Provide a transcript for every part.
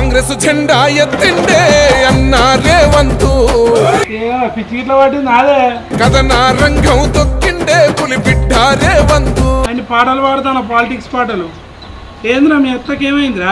కాంగ్రెస్ జెండా ఎత్తిండే అన్నా రేవంతు పిచ్చిగిట్ల వాటి నాదే కథనా రంగం తొక్కిండే పులి బిడ్డ రేవంతు అన్ని పాటలు పాడుతాను పాలిటిక్స్ పాటలు ఏంద్రా మీ అత్తకేమైందిరా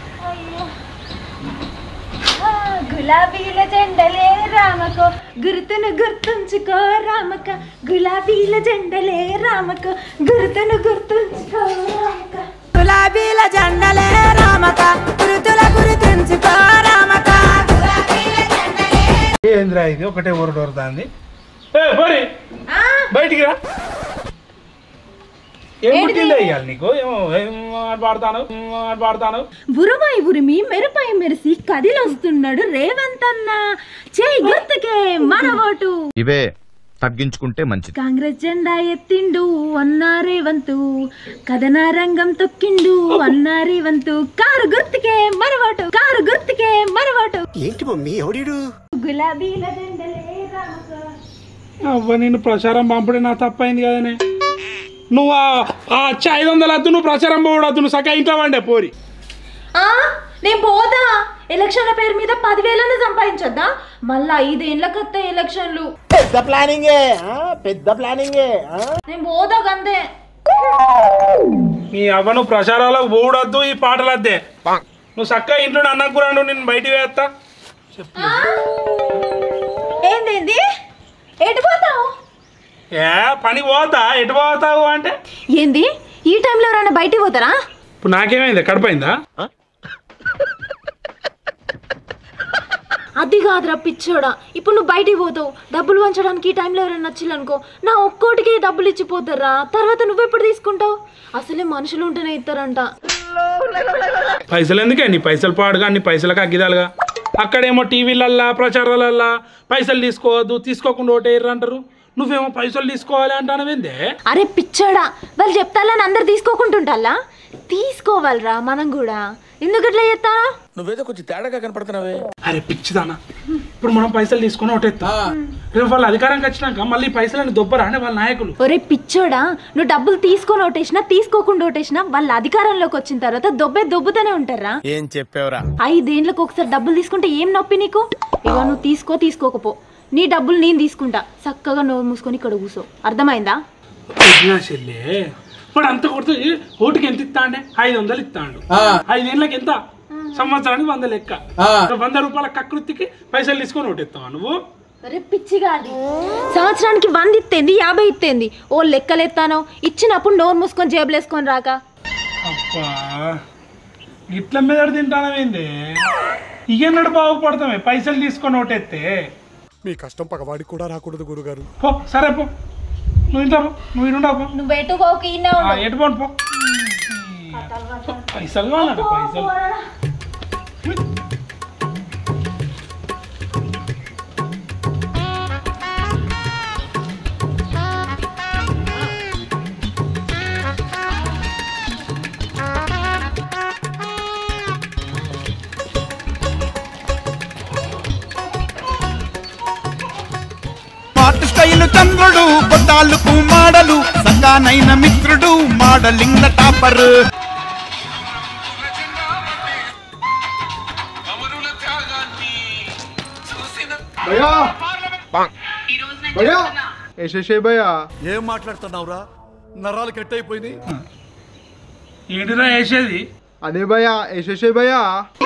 గులాబీల జెండలే రామకో గుర్తును గుర్తుంచుకో రామక గులాబీల జెండలే రామకో గుర్తును గుర్తుంచుకో రామక గులాబీల జెండలే రామక గుర్తుల గుర్తుంచుకో రామక ఏంద్రా ఇది ఒకటే ఊరు దొరుకుతుంది బయటికి రా ఉరుమై ఉరిమి మెరుపై మెరిసి కదిలొస్తున్నాడు రేవంత్ అన్న చేయి గుర్తుకే మన ఓటు ఇవే తగ్గించుకుంటే మంచిది కాంగ్రెస్ జెండా ఎత్తిండు అన్నా రేవంతు కథనా రంగం తొక్కిండు అన్నా రేవంతు కారు గుర్తుకే మన ఓటు కారు గుర్తుకే మన ఓటు ఏంటి మమ్మీ ఎవడీడు గులాబీల జెండలే రామక అవ్వ నేను ప్రచారం పంపడే నా తప్పైంది కదనే నువ్వు 500 అద్దు నువ్వు ప్రచారం పోవడద్దు నువ్వు సగం ఇంట్లో వండే పోరి నేను పోతా ఎలక్షన్ల పేరు మీద 10,000 సంపాదించొద్దా మళ్ళా 5 ఏళ్ళ కొత్త ఎలక్షన్లు పెద్ద ప్లానింగే నేను పోతా గంతే నీ అవ్వ నువ్వు ప్రచారాలకు పోవడద్దు ఈ పాటలు అద్దే నువ్వు చక్కగా ఇంట్లో అన్నకురాను నేను బయటికి వేస్తా ఏంది ఎటు పోతావు పని పోతా ఎటు పోతావు అంటే ఏంది ఈ టైంలో ఎవరైనా బయటికి పోతారా ఇప్పుడు నాకేమైంది కడిపోయిందా అది కాదురా పిచ్చోడా ఇప్పుడు నువ్వు బయటికి పోతావు డబ్బులు వంచడానికి ఈ టైంలో ఎవరైనా నచ్చిల్లనుకో నా ఒక్కోటికి డబ్బులు ఇచ్చిపోతారా తర్వాత నువ్వెప్పుడు తీసుకుంటావు అసలే మనుషులు ఉంటేనే ఇస్తారంట పైసలు ఎందుకే నీ పైసలు పాడుగా నీ పైసలకు అగ్గిదాలుగా అక్కడేమో టీవీలల్లా ప్రచారాలల్లా పైసలు తీసుకోవద్దు తీసుకోకుండా ఓటేయర్రు అంటారు నువ్వేమో పైసలు తీసుకోవాలి అంటానవేందే అరే పిచ్చోడా వాళ్ళు చెప్తాలని అందరు తీసుకోకుంటుంటా తీసుకోవాలరా మనం కూడా ఎందుకు అట్లా చేస్తారా నువ్వేదో కొంచెం తేడాగా కనపడుతున్నావే అరే పిచ్చిదానా ఇప్పుడు మనం పైసలు తీసుకొని ఓటేస్తా రేపు వాళ్ళ అధికారంకి వచ్చినాక మళ్ళీ పైసలని దొబ్బరా అనే వాళ్ళ నాయకులు ఒరే పిచ్చోడా నువ్వు డబ్బులు తీసుకొని ఓటేసినా తీసుకోకుండా ఓటేసినా వాళ్ళ అధికారంలోకి వచ్చిన తర్వాత దొబ్బుతూనే ఉంటారా ఏం చెప్పావురా 5 ఏళ్ళకి ఒకసారి డబ్బులు తీసుకుంటే ఏం నొప్పి నీకు ఇక నువ్వు తీసుకోకపో నీ డబ్బులు నేను తీసుకుంటా చక్కగా నోరు మూసుకొని ఇక్కడ కూర్చో అర్థమైందా చెల్లే ఇప్పుడు అంత కొడుతూ ఓటుకి ఎంత ఇస్తా అంటే 500 ఇస్తాడు 5 ఏళ్ళకి ఎంత సంవత్సరానికి 100 లెక్క 100 రూపాయల కకృతికి పైసలు తీసుకొని ఓటెత్తావా నువ్వు పిచ్చిగా సంవత్సరానికి 100 ఇస్తేంది 50 ఇస్తేంది ఓ లెక్కలెత్తానో ఇచ్చినప్పుడు నోరు మూసుకొని జేబులు వేసుకొని రాక అబ్బా గిట్ల మీద తింటానమేంది ఇగన్నాడు బాగుపడతామే పైసలు తీసుకొని ఓటెత్తే మీ కష్టం పగవాడికి కూడా రాకూడదు గురుగారు పో సరే పో నువ్వు ఇంటా నువ్వు ఇంటా పో నువ్వు ఎటు పోకి ఎటు పోను పో పైసలు కావాలట పైసలు స్టైలు చంద్రుడు కొట్టాలకు మాడలు సగానైన మిత్రుడు మాడలింగ టాపర్ ఏం మాట్లాడుతున్నావురా నరాలు కట్ అయిపోయింది ఏంటిరా వేసేది అదే భయ్యా యశస్వి భయ్యా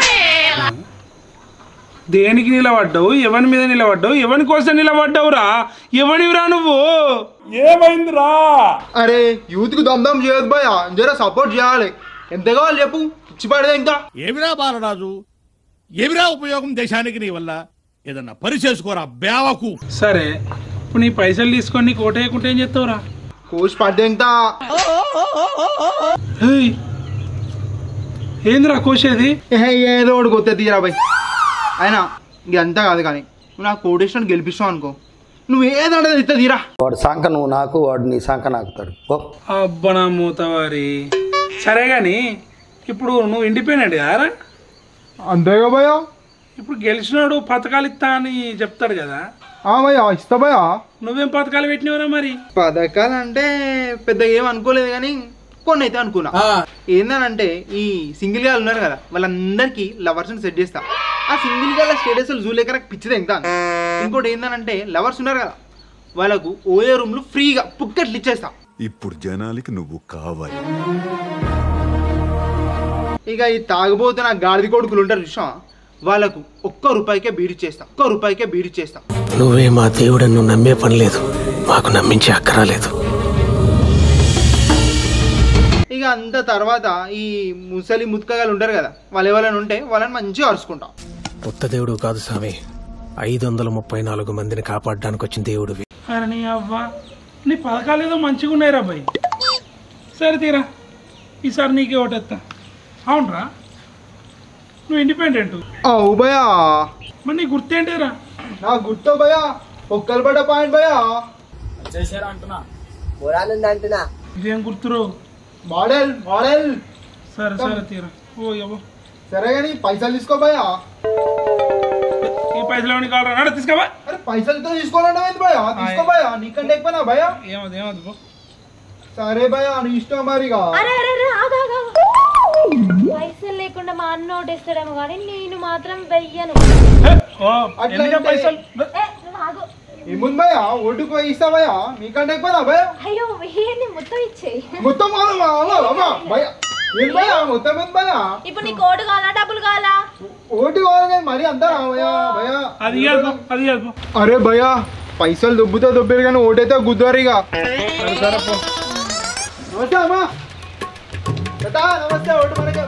దేనికి నిలబడ్డావు ఎవరి మీద నిలబడ్డావు ఎవరి కోసం నిలబడ్డావురా ఎవరివిరా నువ్వు ఏమైందిరా అరే యూత్ కు దమ్దమ్ చేయదు భయ్యా జర సపోర్ట్ చేయాలి ఎంత కావాలి చెప్పు ఇచ్చి పడదే ఇంకా ఏమిరా బాలరాజు ఏమిరా ఉపయోగం దేశానికి నీ వల్ల ఏదన్నా పని చేసుకోరా బేవకు సరే ఇప్పుడు నీ పైసలు తీసుకొని నీకు ఓటేయకుంటే ఏం చెప్తావురా కోచ్ పడ్డే ఇంకా ఏందిరా కోసేది ఏదో ఒకటి కొత్త తీరా భయ్ అయినా ఇదంతా కాదు కానీ నువ్వు నాకు కోటేషన్ గెలిపిస్తావు అనుకో నువ్వు ఏదంటే ఇస్తా తీరా వాడు సంఖ నువ్వు నాకు వాడు నీ సంఖ నాకుతాడు అబ్బనా మూతవారి సరే గాని ఇప్పుడు నువ్వు ఇండిపెండెంట్ కారా అంతేగా భయ్యా ఇప్పుడు గెలిచినాడు పథకాలు ఇస్తా అని చెప్తాడు కదా భయ్యా ఇస్తా భయ్యా నువ్వేం పథకాలు పెట్టినవరా మరి పథకాలు అంటే పెద్దగా ఏం అనుకోలేదు కానీ కొన్ని అయితే అనుకున్నా. ఏందనంటే ఈ సింగిల్ గా ఉన్నారు కదా వాళ్ళందరికీ లవర్స్ సెట్ చేస్తా. ఆ సింగిల్ గా స్టేటస్ జూలేకర పిచ్చిదే ఇంకా. ఇంకోటి ఏందనంటే లవర్స్ ఉన్నారు కదా వాళ్ళకు ఓయే రూమ్లు ఫ్రీగా పుక్కట్లు ఇచ్చేస్తా. ఇప్పుడు జనాలకి నువ్వు కావాలి. ఇక ఈ తాగబోతున్న గాడిది కొడుకులు ఉంటారు చూసా వాళ్ళకు ₹1 బీడిచ్చేస్తా. నువ్వే మా దేవుడని నువ్వు నమ్మే పని లేదు, మాకు నమ్మించే అక్కరాలేదు. ఇక అంత తర్వాత ఈ ముసలి ముత్కగాలు ఉంటారు కదా వాళ్ళు ఎవరైనా ఉంటే వాళ్ళని మంచిగా అరుచుకుంటాం. కొత్త దేవుడు కాదు స్వామి, 534 మందిని కాపాడడానికి వచ్చిన దేవుడివి. అరే నీ అవ్వ, నీ పథకాలు ఏదో మంచిగా ఉన్నాయి రా భయ్. సరే తీరా, ఈసారి నీకే ఓటేస్తా. అవునరా, నువ్వు ఇండిపెండెంట్. భయా మరి నీ గుర్తేంటిరా? నా గుర్తు భయా ఒక్కలు పడ్డ పాయింట్ భయా అంటున్నా. ఇదేం గుర్తురు? మోడల్. సరే సరే తీరా. ఓ యవ్వ, సరే కానీ పైసలు తీసుకో భయా. ఈ పైసలు ఏమని కావాలరా? నాడు తీసుకోవా. అరే పైసలతో తీసుకోవాలంటే భయా తీసుకో భయా, నీకంటే ఎక్కువనా భయా? ఏమది పో. సరే భయా నీ ఇష్టం మరిగా. పైసలు లేకుండా మా అన్న ఓటేస్తాడేమో కానీ నేను మాత్రం వెయ్యను. పైసలు ఏముంది భయా ఓటుకు ఇస్తా భయా, నీకంటే ఎక్కువనా భయా? అయ్యో వెయ్యండి, మొత్తం ఇచ్చేయి. మొత్తం భయా ఏం భయా మొత్తం ఉంది భయా. ఇప్పుడు నీకు ఓటు కావాలా డబ్బులు కావాలా? ఓటు కావాలి కానీ మరి అంతా భయా భయా. అది అరే భయా పైసలు దొబ్బుతో దొబ్బారు కానీ ఓటైతే గుద్దారిగా. సరే పో. నమస్తే అమ్మా. నమస్తే. ఓటు మనకే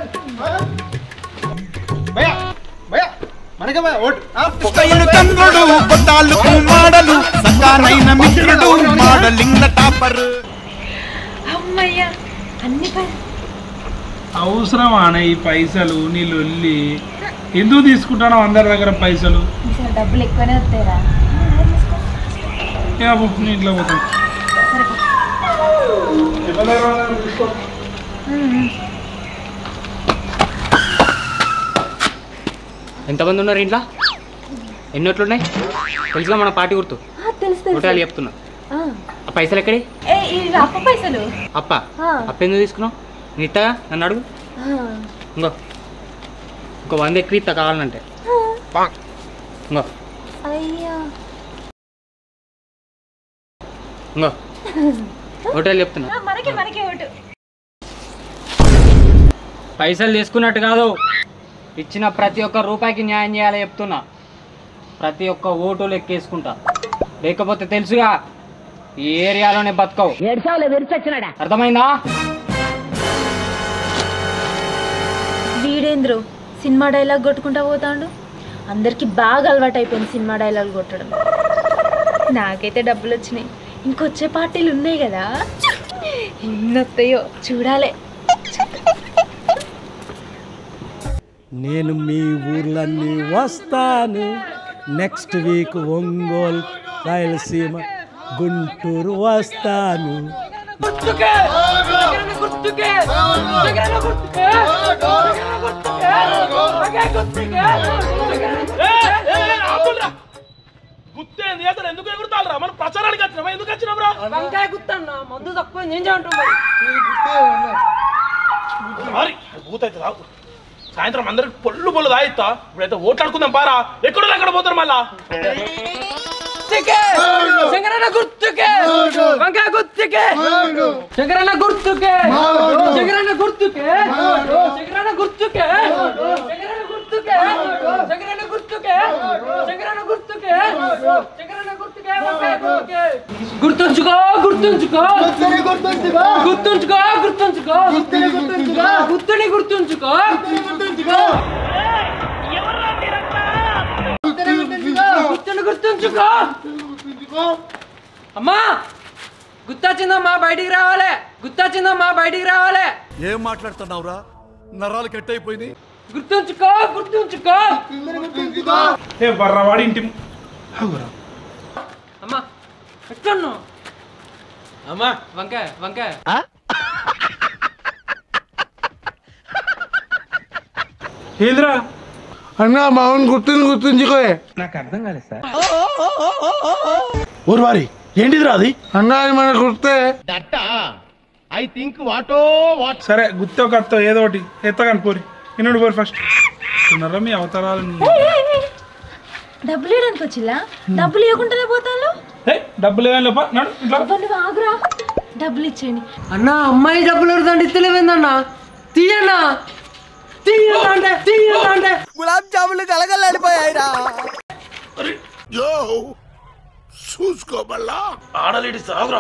భయా భయా మనకే భయా ఓటు. తమ్ముడు కొట్టాలకు మాడలు సకానైన మిత్రుడు మాడలింగ టాపర్. అమ్మయ్యా అన్ని అవసరమా ఈ పైసలు? నీ లొల్లి ఎందుకు తీసుకుంటాను అందరి దగ్గర పైసలు? డబ్బులు ఎక్కువనే వస్తాయిరా. నీ ఇంట్లో పోతాం. ఎంతమంది ఉన్నారు ఇంట్లో? ఎన్ని ఓట్లున్నాయి తెలుసుగా? మన పార్టీ గుర్తు ఓటాలు చెప్తున్నా. ఆ పైసలు ఎక్కడి? అప్ప పైసలు. అప్ప ఎందుకు తీసుకున్నావు? నిట్టగా నన్ను అడుగు. ఇంకో 100 ఎక్కువ ఇస్తా కావాలంటే. ఇంకో ఓటాలు చెప్తున్నా. పైసలు తీసుకున్నట్టు కాదు, ఇచ్చిన ప్రతి ఒక్క రూపాయికి న్యాయం చేయాలి చెప్తున్నా. ప్రతి ఒక్క ఓటు లెక్కేసుకుంటా, లేకపోతే తెలుసుగా ఈ ఏరియాలోనే బతకవు. అర్థమైందా? వీడేంద్రు సినిమా డైలాగ్ కొట్టుకుంటా పోతాడు. అందరికి బాగా అలవాటు అయిపోయింది సినిమా డైలాగ్ కొట్టడం. నాకైతే డబ్బులు వచ్చినాయి, ఇంకొచ్చే పార్టీలు ఉన్నాయి కదా, ఎన్ని వస్తాయో చూడాలి. నేను మీ ఊర్లన్నీ వస్తాను, నెక్స్ట్ వీక్ ఒంగోలు, రాయలసీమ, గుంటూరు వస్తాను. గుర్తేంది అసలు? ఎందుకు ఎగురుతారా? మనం ప్రచారానికి వచ్చినామా? ఎందుకు వచ్చినాంరా? వంకాయ గుర్తన్నా మందు తక్కువ ఏం చేయమంటాం? భూతైతే రాకు. సాయంత్రం అందరికి పొల్లు తాయిస్తా. ఇప్పుడైతే ఓట్లాడుకుందాం పారా. ఎక్కడ పోతారు మళ్ళా? శంకరన్న గుర్తుకే, వంకాయ గుర్తుకే, శంకరన్న గుర్తుకే, శంకరన్న గుర్తుకే, శంకరన్న గుర్తుకే, శంకరన్న గుర్తుకే, శంకరన్న గుర్తుకే, శంకరన్న గుర్తుకే, శంకరన్న గుర్తుకే, వంకాయ గుర్తుకే. గుర్తుంచుకో గుర్తుంచుకో గుర్తుంచుకో గుర్తుంచుకో గుర్తుంచుకో గుర్తుని గుర్తుంచుకో. గుర్తుంచుకో అమ్మా. గుర్తొచ్చిందమ్మా, బయటికి రావాలి. గుర్తొచ్చిందమ్మా, బయటికి రావాలి. ఏం మాట్లాడుతున్నావురా? నరాలు కట్ అయిపోయింది. గుర్తుంచుకో గుర్తుంచుకో. బర్రవాడి ఇంటి అమ్మా ఎక్కడున్నావు? అమ్మా వంకాయ వంకాయ. ఏంద్రా అన్నా మామూలు గుర్తుంచుకో. నాకు అర్థం కాలేదు సార్. ఊరువారి ఏంటిది రాది అన్నా? అది మన గుర్తే. ఐ థింక్ వాటో వాట్. సరే గుత్తో కత్తో ఏదో ఒకటి ఎత్తగాని పోరి ఇన్నోడు పోరి ఫస్ట్ ఉన్నారా మీ అవతారాలు. డబ్బులు ఇవ్వడానికి వచ్చిల్లా? డబ్బులు ఇవ్వకుండానే పోతాను. డబ్బులు ఆగురా, డబ్బులు ఇచ్చేయండి. అన్న అమ్మాయి డబ్బులు అడుగుతాండి ఇస్తలేవేందన్నా? తీయన్నా గులాబ్ జాములు కలగలాడిపోయాయిరా. చూసుకోబల్లా ఆడలేడి సాగురా.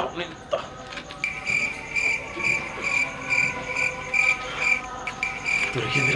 దొరికింది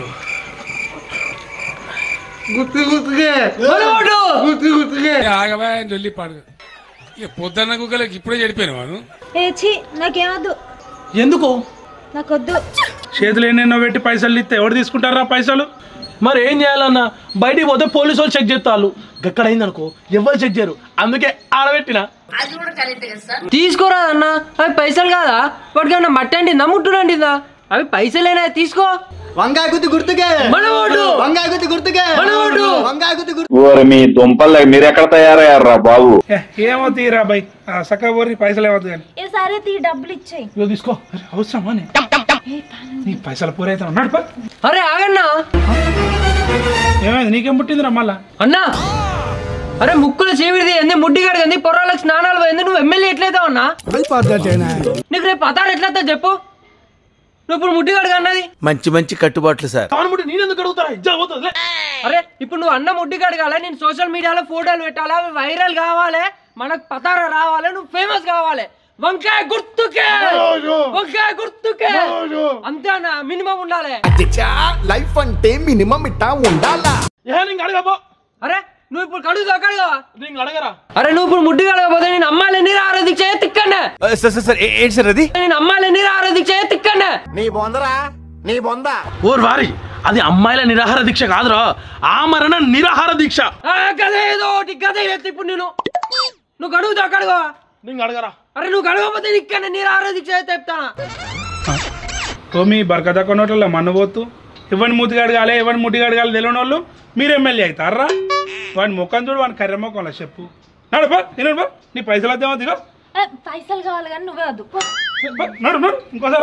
జల్లి పాడు పొద్దున్న కుక్కలకి ఇప్పుడే చెడిపోయాను వాడు. నాకేమద్దు. ఎందుకు? నాకొద్దు. చేతులు ఎన్నెన్నో పెట్టి పైసలు ఇస్తే ఎవరు తీసుకుంటారా పైసలు? మరి ఏం చేయాలన్నా? బయటికి పోతే పోలీసు వాళ్ళు చెక్ చేస్తారు. ఎక్కడైంది అనుకో ఎవరు చెక్ చేయరు, అందుకే ఆడబెట్టిన. తీసుకోరాదన్నా, అవి పైసలు కాదా? వాడికి ఏమన్నా మట్టి అంటిందా ముట్టునంటిందా? అవి పైసలేనా? తీసుకో. వంకాయ గుర్తు గుర్తుకే వంకాయ గుర్తు గుర్తుకే వంకాయ గుర్తు గుర్తు. మీ దుంపలు మీరు ఎక్కడ తయారయ్యారా బాబు? ఏమో తీరా బై సక్క పోరి పైసలు ఏమవుతుంది కానీ. సరే తీ, డబ్బులు ఇచ్చేయి. తీసుకో. అవసరమా నీ పైసలు పూరైతే ఉన్నాడు. అరే ఆగన్నా, ఏమైంది? నీకేం పుట్టిందిరా మళ్ళా? అన్నా అరే ముక్కులు చేవిడిది ఎందు ముడ్డి కడిగింది పొరాలకు స్నానాలు పోయింది. నువ్వు ఎమ్మెల్యే ఎట్లయితావు అన్నా? నీకు రేపు పతారు ఎట్లయితే చెప్పు. నువ్వు ఇప్పుడు ముడ్డి కడగా అన్నది మంచి మంచి కట్టుబాట్లు సార్. నేనెందుకు అడుగుతారా? అరే ఇప్పుడు నువ్వు అన్న ముడ్డి కడగాలి, నేను సోషల్ మీడియాలో ఫోటోలు పెట్టాలి, అవి వైరల్ కావాలి, మనకు పతార రావాలి, నువ్వు ఫేమస్ కావాలి. వంకాయ గుర్తుకే వంకాయ గుర్తుకే అంతేనా? మినిమం ఉండాలి. లైఫ్ అంటే మినిమం ఇట్టా ఉండాలా? అరే నువ్వు ఇప్పుడు కడుగుతా అడగరా? అరే నువ్వు ఇప్పుడు ముడ్డి కడగపోతే నేను అమ్మాయిలు నీరు ఆరాధిక చేయ తిక్కండి. ఏంటి సార్ అది? నేను అమ్మాయిలు నీరు ఆరాధిక చేయ తిక్కండి. నీ బొందరా నీ బొంద. ఓర్ వారి అది అమ్మాయిల నిరాహార దీక్ష కాదురా, ఆమరణ నిరాహార దీక్ష. గదే ఏదో ఒకటి గదే ఎత్తి. ఇప్పుడు నువ్వు కడుగుతా కడుగా. నేను అడగరా? అరే నువ్వు కడగపోతే ఇక్కడ నీరు ఆరాధిక చేయ చెప్తానా? మీ బరకత కొన్నోట్ల మన్ను పోతూ ఎవరిని మూతిగా అడగాలి ఎవరిని ముట్టిగా అడగాలి తెలియని వాళ్ళు మీరు ఎమ్మెల్యే అవుతారా? వాడిని ముఖం చూడు, వాడిని కర్రె ముఖంలో చెప్పు. నడుపా నేను నీ పైసలు వద్దేమో దిగో. పైసలు కావాలి కానీ నువ్వే వద్దు. నడు నడు ఇంకోసారి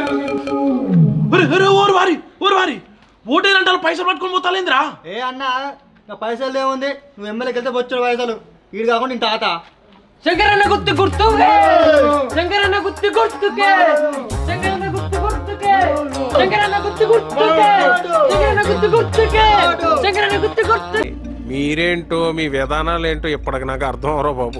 వారి ఓటేనంటారు పైసలు పట్టుకొని పోతాలేంద్రా? ఏ అన్నా నా పైసలు ఏముంది? నువ్వు ఎమ్మెల్యేకి వెళ్తే వచ్చాడు పైసలు, ఈడు కాకుండా ఇంత తాత. శంకరన్న గుర్తు గుర్తుకే శంకరన్న గుర్తు గుర్తుకే శంకరన్న గుర్తు గుర్తుకే శంకరన్న గుర్తు గుర్తుకే శంకరన్న గుర్తు గుర్తుకే శంకరన్న గుర్తు గుర్తుకే. మీరేంటో మీ విధానాలు ఏంటో ఇప్పటికి నాకు అర్థం అవరో బాబు.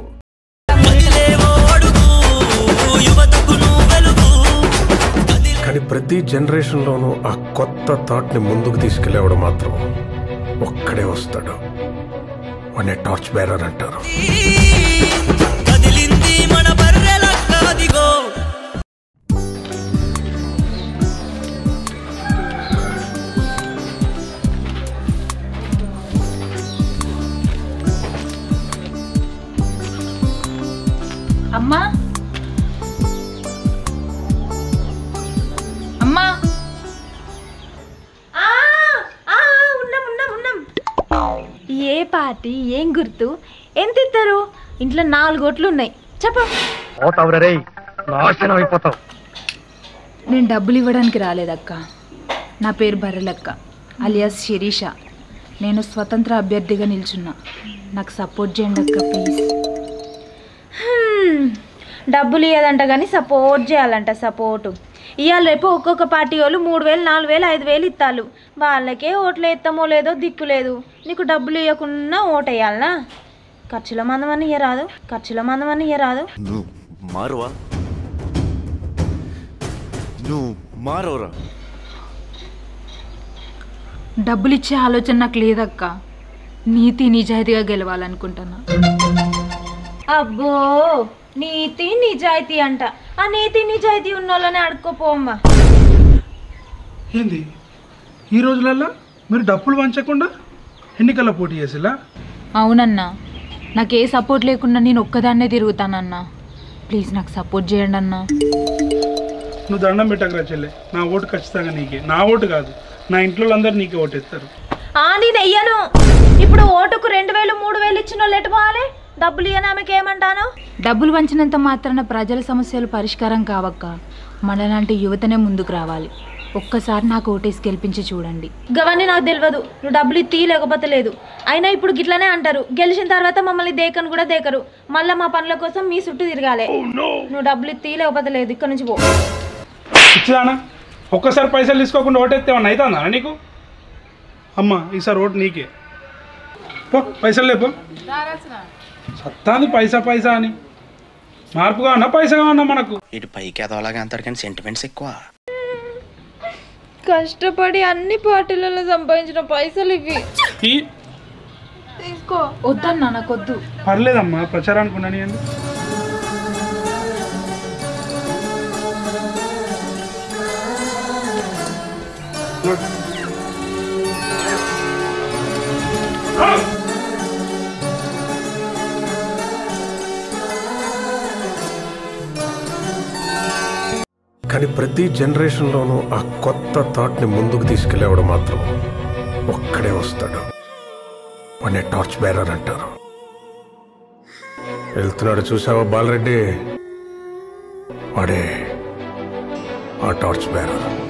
కానీ ప్రతి జనరేషన్లోనూ ఆ కొత్త థాట్ని ముందుకు తీసుకెళ్ళేవాడు మాత్రం ఒక్కడే వస్తాడు. వాడిని టార్చ్ బేరర్ అంటారు. అమ్మా అమ్మా ఉన్నాం. ఏ పార్టీ ఏం గుర్తు ఎంత ఇస్తారు? ఇంట్లో 4 ఓట్లు ఉన్నాయి. చెప్పు. నేను డబ్బులు ఇవ్వడానికి రాలేదక్క. నా పేరు బర్రెలక్క అలియాస్ శిరీష. నేను స్వతంత్ర అభ్యర్థిగా నిల్చున్నా. నాకు సపోర్ట్ చేయండి అక్క ప్లీజ్. డబ్బులు ఇవ్వదంట కానీ సపోర్ట్ చేయాలంట. సపోర్టు ఇవాళ రేపు ఒక్కొక్క పార్టీ వాళ్ళు 3000 4000 5000 ఇస్తారు. వాళ్ళకే ఓట్లు వేస్తామో లేదో దిక్కు లేదు. నీకు డబ్బులు ఇవ్వకుండా ఓటు వేయాలనా? ఖర్చుల మందమని ఇయ్యరాదు. నువ్వు మారవరా? డబ్బులు ఇచ్చే ఆలోచన నాకు లేదక్క. నీతి నిజాయితీగా గెలవాలనుకుంటున్నా. అబ్బో నీతి నిజాయితీ అంట. ఆ నీతి నిజాయితీ ఉన్న వాళ్ళని అడుక్కోపోమ్మా. ఏంది ఈ రోజులలో మీరు డబ్బులు పంచకుండా ఎన్నికల్లో పోటీ చేసిలా? అవునన్నా, నాకు ఏ సపోర్ట్ లేకుండా నేను ఒక్కదాన్నే తిరుగుతానన్నా. ప్లీజ్ నాకు సపోర్ట్ చేయండి అన్నా. నువ్వు దండం పెట్టకరా చెల్లె. నా ఓటు ఖచ్చితంగా నీకే. నా ఓటు కాదు, నా ఇంట్లో అందరు నీకే ఓటు ఇస్తారు. నేను వెయ్యను. ఇప్పుడు ఓటుకు 2000 3000 ఇచ్చిన వాళ్ళు ఎటు పోవాలి? డబ్బులు ఇవ్వనామెకి ఏమంటాను? డబ్బులు పంచినంత మాత్రాన ప్రజల సమస్యలు పరిష్కారం కావక్క. మనలాంటి యువతనే ముందుకు రావాలి. ఒక్కసారి నాకు ఓటేసి గెలిపించి చూడండి. గవన్నీ నాకు తెలియదు, నువ్వు డబ్బులు ఇత్తి లేకపోతే లేదు. అయినా ఇప్పుడు గిట్లనే అంటారు, గెలిచిన తర్వాత మమ్మల్ని దేకను కూడా దేకరు. మళ్ళీ మా పనుల కోసం మీ చుట్టూ తిరగాలి. నువ్వు డబ్బులు ఇత్తి లేకపోతే లేదు, ఇక్కడ నుంచి పో. ఇచ్చిదానా ఒక్కసారి పైసలు తీసుకోకుండా ఓటేస్తేమన్నా అవుతుందా నీకు? అమ్మ ఈసారి ఓటు నీకే. పో పైసలు లేపో. సత్తాది పైసా పైసా అని. మార్పు కావన్నా పైసా కావన్నా మనకు. ఇటు పైకి ఎదవలాగా అంటారు కానీ సెంటిమెంట్స్ ఎక్కువ. కష్టపడి అన్ని పార్టీలలో సంపాదించిన పైసలు ఇవి తీసుకో. వద్దన్నా నాకొద్దు. పర్లేదమ్మా, ప్రచారానికి ఉండని అండి. కానీ ప్రతి జనరేషన్లోనూ ఆ కొత్త థాట్ని ముందుకు తీసుకెళ్ళేవాడు మాత్రం ఒక్కడే వస్తాడు. వాడిని టార్చ్ బేరర్ అంటారు. వెళ్తున్నాడు చూసావా బాలరెడ్డి, వాడే ఆ టార్చ్ బేరర్.